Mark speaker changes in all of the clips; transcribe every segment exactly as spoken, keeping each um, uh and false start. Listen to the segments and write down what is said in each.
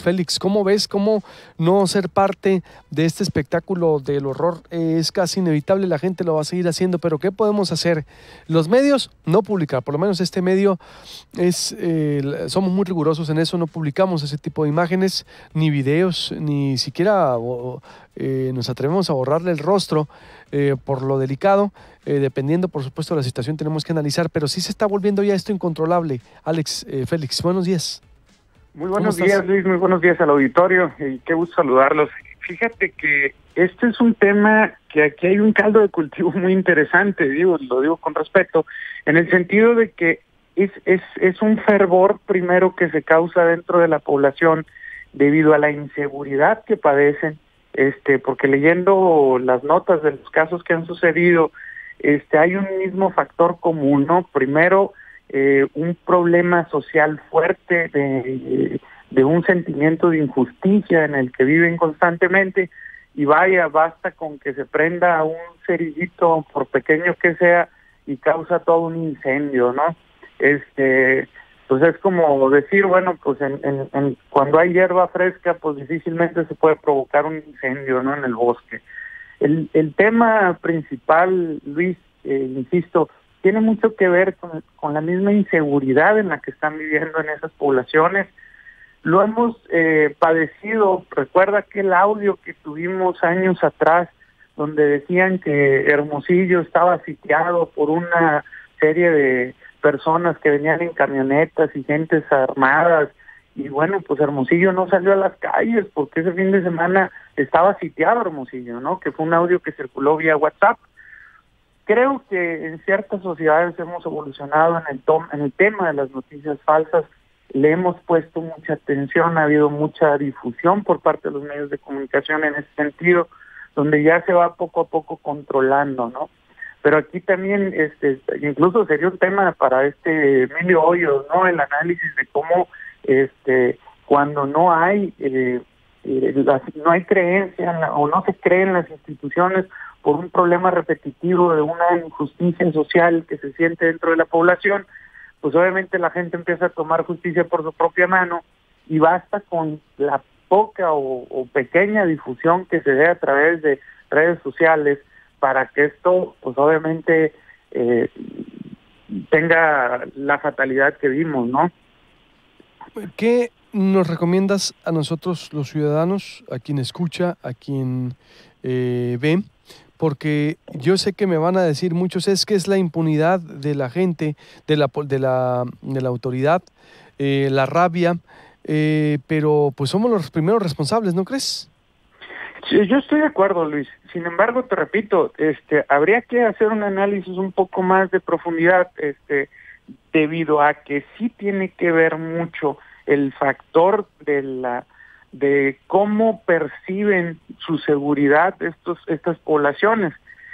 Speaker 1: Félix, ¿cómo ves cómo no ser parte de este espectáculo del horror? Eh, es casi inevitable, la gente lo va a seguir haciendo, pero ¿qué podemos hacer? Los medios, no publicar, por lo menos este medio es, eh, somos muy rigurosos en eso, no publicamos ese tipo de imágenes, ni videos, ni siquiera o, eh, nos atrevemos a borrarle el rostro eh, por lo delicado. Eh, dependiendo, por supuesto, de la situación tenemos que analizar, pero sí se está volviendo ya esto incontrolable. Alex, eh, Félix, buenos días.
Speaker 2: Muy buenos días, Luis, muy buenos días al auditorio, y qué gusto saludarlos. Fíjate que este es un tema que aquí hay un caldo de cultivo muy interesante, digo, lo digo con respeto, en el sentido de que es, es, es un fervor primero que se causa dentro de la población debido a la inseguridad que padecen, este, porque leyendo las notas de los casos que han sucedido, Este, hay un mismo factor común, ¿no? Primero, eh, un problema social fuerte de, de un sentimiento de injusticia en el que viven constantemente, y vaya, basta con que se prenda un cerillito, por pequeño que sea, y causa todo un incendio, ¿no? Este, pues es como decir, bueno, pues en, en, en cuando hay hierba fresca, pues difícilmente se puede provocar un incendio, ¿no? En el bosque. El, el tema principal, Luis, eh, insisto, tiene mucho que ver con, con la misma inseguridad en la que están viviendo en esas poblaciones. Lo hemos eh, padecido. Recuerda aquel audio que tuvimos años atrás, donde decían que Hermosillo estaba sitiado por una serie de personas que venían en camionetas y gentes armadas. Y bueno, pues Hermosillo no salió a las calles porque ese fin de semana estaba sitiado Hermosillo, ¿no? Que fue un audio que circuló vía WhatsApp. Creo que en ciertas sociedades hemos evolucionado en el, tom en el tema de las noticias falsas. Le hemos puesto mucha atención, ha habido mucha difusión por parte de los medios de comunicación en ese sentido, donde ya se va poco a poco controlando, ¿no? Pero aquí también, este, incluso sería un tema para este Emilio Hoyos, ¿no? El análisis de cómo este cuando no hay eh, eh, las, no hay creencia en la, o no se cree en las instituciones por un problema repetitivo de una injusticia social que se siente dentro de la población, pues obviamente la gente empieza a tomar justicia por su propia mano, y basta con la poca o, o pequeña difusión que se dé a través de redes sociales para que esto pues obviamente eh, tenga la fatalidad que vimos, ¿no?
Speaker 1: ¿Qué nos recomiendas a nosotros los ciudadanos, a quien escucha, a quien eh, ve? Porque yo sé que me van a decir muchos, es que es la impunidad de la gente, de la, de la, de la autoridad, eh, la rabia, eh, pero pues somos los primeros responsables, ¿no crees?
Speaker 2: Sí, yo estoy de acuerdo, Luis. Sin embargo, te repito, este, habría que hacer un análisis un poco más de profundidad, este, debido a que sí tiene que ver mucho el factor de la de cómo perciben su seguridad estos estas poblaciones.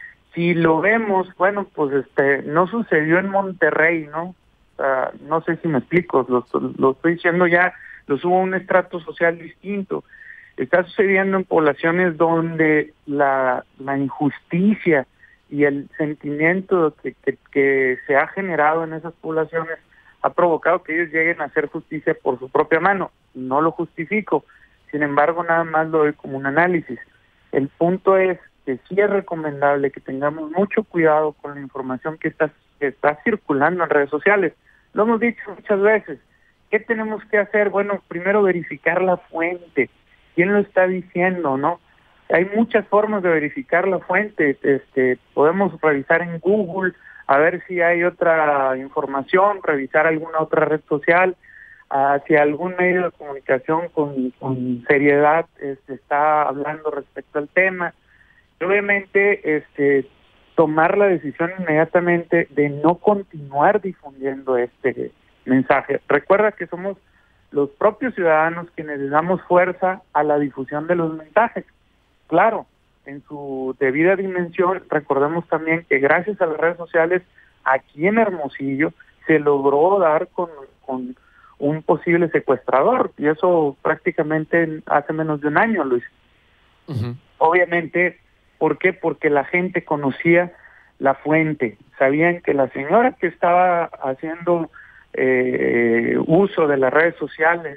Speaker 2: Si lo vemos, bueno, pues este no sucedió en Monterrey, ¿no? Uh, no sé si me explico, lo, lo estoy diciendo ya, lo subo a un estrato social distinto. Está sucediendo en poblaciones donde la, la injusticia y el sentimiento que, que, que se ha generado en esas poblaciones ha provocado que ellos lleguen a hacer justicia por su propia mano. No lo justifico, sin embargo, nada más lo doy como un análisis. El punto es que sí es recomendable que tengamos mucho cuidado con la información que está, que está circulando en redes sociales. Lo hemos dicho muchas veces. ¿Qué tenemos que hacer? Bueno, primero verificar la fuente. ¿Quién lo está diciendo, no? Hay muchas formas de verificar la fuente. Este, podemos revisar en Google, a ver si hay otra información, revisar alguna otra red social, uh, si algún medio de comunicación con, con seriedad este, está hablando respecto al tema. Y obviamente, este, tomar la decisión inmediatamente de no continuar difundiendo este mensaje. Recuerda que somos los propios ciudadanos quienes les damos fuerza a la difusión de los mensajes. Claro, en su debida dimensión, recordemos también que gracias a las redes sociales, aquí en Hermosillo, se logró dar con, con un posible secuestrador, y eso prácticamente hace menos de un año, Luis. Uh-huh. Obviamente, ¿por qué? Porque la gente conocía la fuente, sabían que la señora que estaba haciendo eh, uso de las redes sociales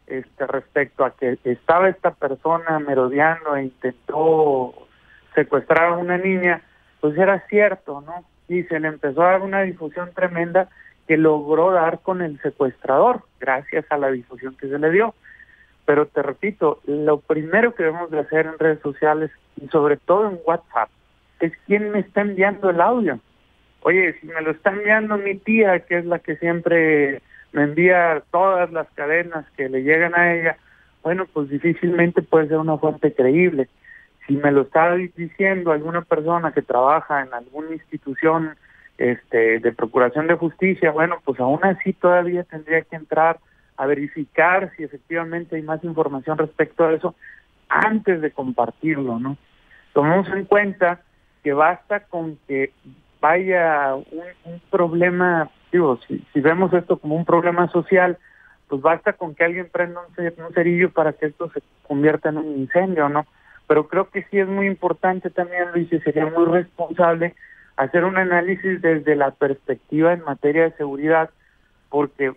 Speaker 2: este, respecto a que estaba esta persona merodeando e intentó secuestrar a una niña, pues era cierto, ¿no? Y se le empezó a dar una difusión tremenda que logró dar con el secuestrador, gracias a la difusión que se le dio. Pero te repito, lo primero que debemos de hacer en redes sociales, y sobre todo en WhatsApp, es quién me está enviando el audio. Oye, si me lo está enviando mi tía, que es la que siempre me envía todas las cadenas que le llegan a ella, bueno, pues difícilmente puede ser una fuente creíble. Si me lo está diciendo alguna persona que trabaja en alguna institución este, de procuración de justicia, bueno, pues aún así todavía tendría que entrar a verificar si efectivamente hay más información respecto a eso antes de compartirlo, ¿no? Tomemos en cuenta que basta con que vaya un, un problema, digo, si, si vemos esto como un problema social, pues basta con que alguien prenda un, cer un cerillo para que esto se convierta en un incendio, ¿no? Pero creo que sí es muy importante también, Luis, y sería muy responsable hacer un análisis desde la perspectiva en materia de seguridad, porque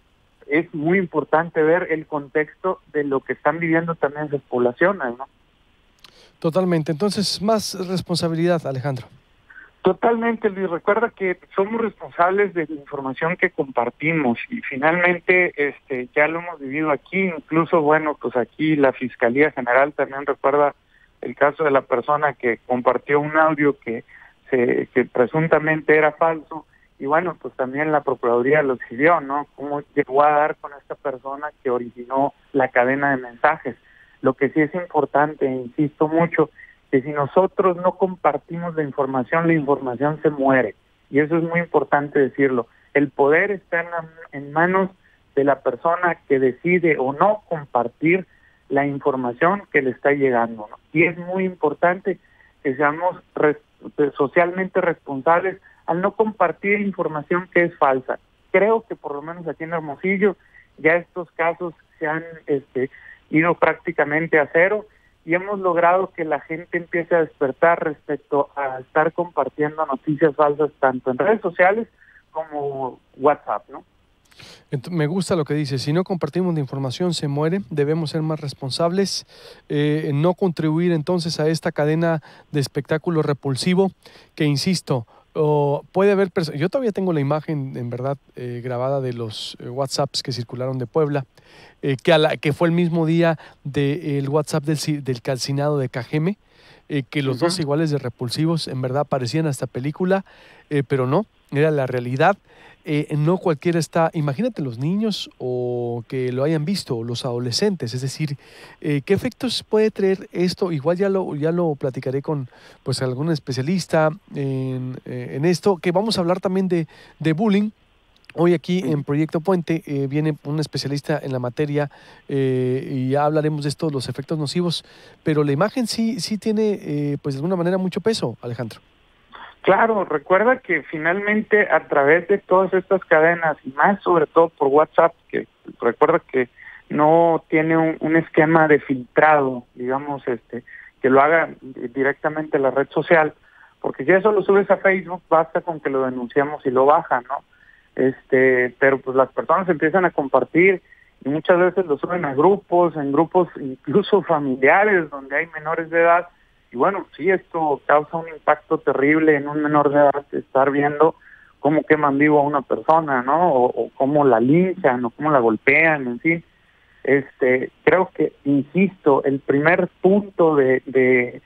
Speaker 2: es muy importante ver el contexto de lo que están viviendo también esas poblaciones, ¿no?
Speaker 1: Totalmente. Entonces, más responsabilidad, Alejandro.
Speaker 2: Totalmente, Luis. Recuerda que somos responsables de la información que compartimos y finalmente este ya lo hemos vivido aquí. Incluso, bueno, pues aquí la Fiscalía General también recuerda el caso de la persona que compartió un audio que, se, que presuntamente era falso. Y bueno, pues también la Procuraduría lo exhibió, ¿no? Cómo llegó a dar con esta persona que originó la cadena de mensajes. Lo que sí es importante, insisto mucho, que si nosotros no compartimos la información, la información se muere. Y eso es muy importante decirlo. El poder está en, la, en manos de la persona que decide o no compartir la información que le está llegando, ¿no? Y es muy importante que seamos res, socialmente responsables al no compartir información que es falsa. Creo que por lo menos aquí en Hermosillo ya estos casos se han este, ido prácticamente a cero y hemos logrado que la gente empiece a despertar respecto a estar compartiendo noticias falsas tanto en redes sociales como WhatsApp, ¿no?
Speaker 1: Me gusta lo que dice, si no compartimos la información se muere, debemos ser más responsables, eh, no contribuir entonces a esta cadena de espectáculo repulsivo que, insisto, oh, puede haber personas, yo todavía tengo la imagen en verdad eh, grabada de los eh, WhatsApps que circularon de Puebla, eh, que, a la, que fue el mismo día del WhatsApp del, del calcinado de Cajeme, eh, que los uh-huh. dos iguales de repulsivos, en verdad parecían hasta película, eh, pero no, era la realidad. Eh, no cualquiera está, imagínate los niños o que lo hayan visto, o los adolescentes, es decir, eh, ¿qué efectos puede traer esto? Igual ya lo, ya lo platicaré con pues algún especialista en, eh, en esto, que vamos a hablar también de, de bullying. Hoy aquí en Proyecto Puente eh, viene un especialista en la materia eh, y ya hablaremos de esto, los efectos nocivos, pero la imagen sí, sí tiene eh, pues de alguna manera mucho peso, Alejandro.
Speaker 2: Claro, recuerda que finalmente a través de todas estas cadenas, y más sobre todo por WhatsApp, que recuerda que no tiene un, un esquema de filtrado, digamos, este, que lo haga directamente la red social, porque si eso lo subes a Facebook, basta con que lo denunciamos y lo bajan, ¿no? Este, pero pues las personas empiezan a compartir y muchas veces lo suben a grupos, en grupos incluso familiares donde hay menores de edad. Y bueno, sí, esto causa un impacto terrible en un menor de edad, estar viendo cómo queman vivo a una persona, ¿no? O, o cómo la linchan, o cómo la golpean, en fin. Este, creo que, insisto, el primer punto de, de,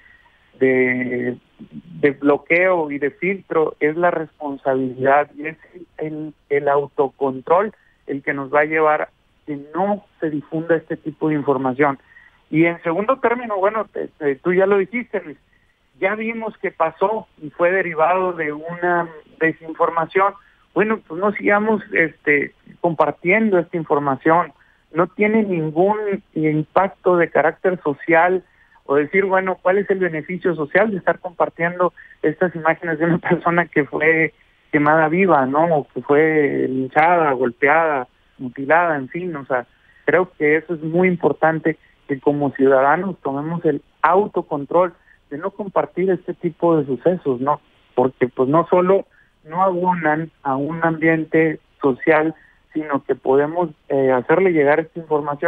Speaker 2: de, de bloqueo y de filtro es la responsabilidad y es el, el autocontrol el que nos va a llevar a que no se difunda este tipo de información. Y en segundo término, bueno, te, te, tú ya lo dijiste, Luis, ya vimos que pasó y fue derivado de una desinformación. Bueno, pues no sigamos este, compartiendo esta información. No tiene ningún impacto de carácter social o decir, bueno, ¿cuál es el beneficio social de estar compartiendo estas imágenes de una persona que fue quemada viva, ¿no? O que fue linchada, golpeada, mutilada, en fin, o sea, creo que eso es muy importante, que como ciudadanos tomemos el autocontrol de no compartir este tipo de sucesos, ¿no? Porque pues no solo no abonan a un ambiente social, sino que podemos eh, hacerle llegar esta información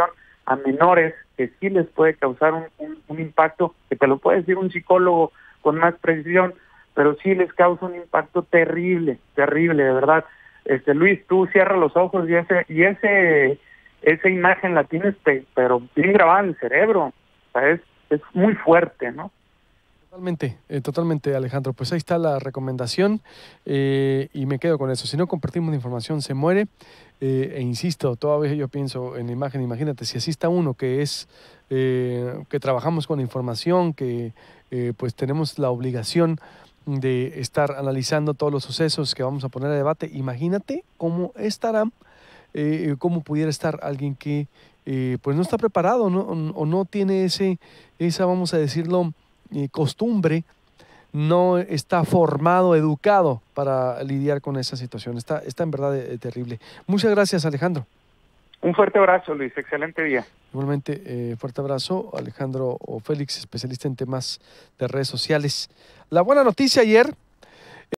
Speaker 2: a menores, que sí les puede causar un, un, un impacto, que te lo puede decir un psicólogo con más precisión, pero sí les causa un impacto terrible, terrible, de verdad. Este Luis, tú cierras los ojos y ese, y ese, esa imagen la tienes, pero bien grabada en el cerebro. O sea, es, es muy fuerte, ¿no?
Speaker 1: Totalmente, eh, totalmente, Alejandro. Pues ahí está la recomendación eh, y me quedo con eso. Si no compartimos la información, se muere. Eh, e insisto, todavía yo pienso en la imagen. Imagínate, si así está uno que es, eh, que trabajamos con información, que eh, pues tenemos la obligación de estar analizando todos los sucesos que vamos a poner a debate. Imagínate cómo estará, eh, cómo pudiera estar alguien que eh, pues no está preparado, ¿no? O, o no tiene ese, esa, vamos a decirlo, eh, costumbre, no está formado, educado para lidiar con esa situación. Está, está en verdad eh, terrible. Muchas gracias, Alejandro.
Speaker 2: Un fuerte abrazo, Luis. Excelente día.
Speaker 1: Igualmente, eh, fuerte abrazo, Alejandro Félix, especialista en temas de redes sociales. La buena noticia ayer